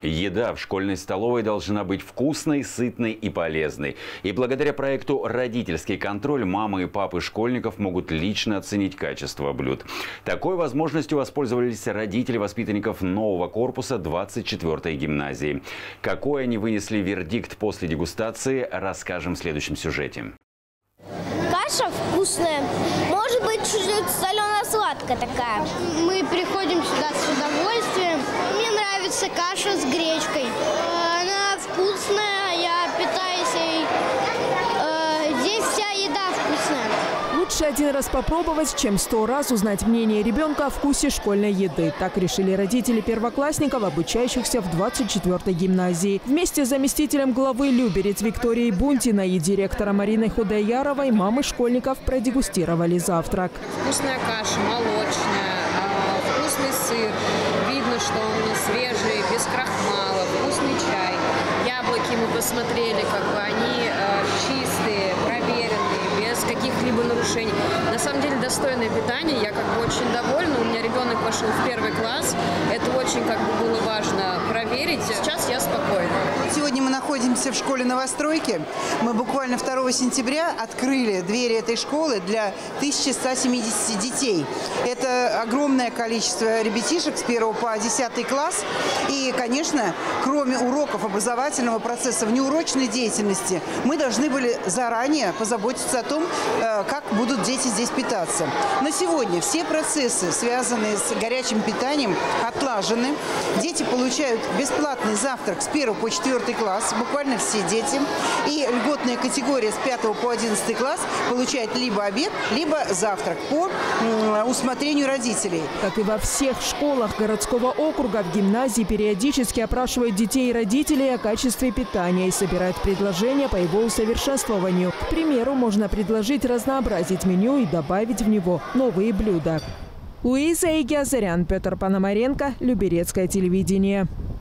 Еда в школьной столовой должна быть вкусной, сытной и полезной. И благодаря проекту «Родительский контроль» мамы и папы школьников могут лично оценить качество блюд. Такой возможностью воспользовались родители воспитанников нового корпуса 24-й гимназии. Какой они вынесли вердикт после дегустации, расскажем в следующем сюжете. Каша вкусная. Может быть, чуть-чуть солено-сладкая такая. Мы приходим сюда с удовольствием. Мне нравится каша с гречкой. Она вкусная, я питаюсь ей. Здесь вся еда вкусная. Лучше один раз попробовать, чем 100 раз узнать мнение ребенка о вкусе школьной еды. Так решили родители первоклассников, обучающихся в 24-й гимназии. Вместе с заместителем главы Люберец Викторией Бунтиной и директором Мариной Худаяровой мамы школьников продегустировали завтрак. Вкусная каша, молочная, вкусный сыр. Видно, что он свежий, без крахмала, вкусный чай. Яблоки мы посмотрели, они чистые, проверенные, без каких-либо нарушений. На самом деле достойное питание, я очень довольна. У меня ребенок пошел в 1 класс. Это очень было важно проверить. Сейчас я спокойна. Сегодня мы находимся в школе новостройки. Мы буквально 2 сентября открыли двери этой школы для 1170 детей. Это огромное количество ребятишек с 1 по 10 класс. И, конечно, кроме уроков образовательного процесса, внеурочной деятельности, мы должны были заранее позаботиться о том, как будут дети здесь питаться. На сегодня все процессы, связанные с горячим питанием, отлажены. Дети получают бесплатный завтрак с 1 по 4 класс, буквально все дети. И льготная категория с 5 по 11 класс получает либо обед, либо завтрак по усмотрению родителей. Как и во всех школах городского округа, в гимназии периодически опрашивают детей и родителей о качестве питания и собирают предложения по его усовершенствованию. К примеру, можно предложить разнообразить меню и добавить в него новые блюда. Луиза Игиазарян, Петр Пономаренко, Люберецкое телевидение.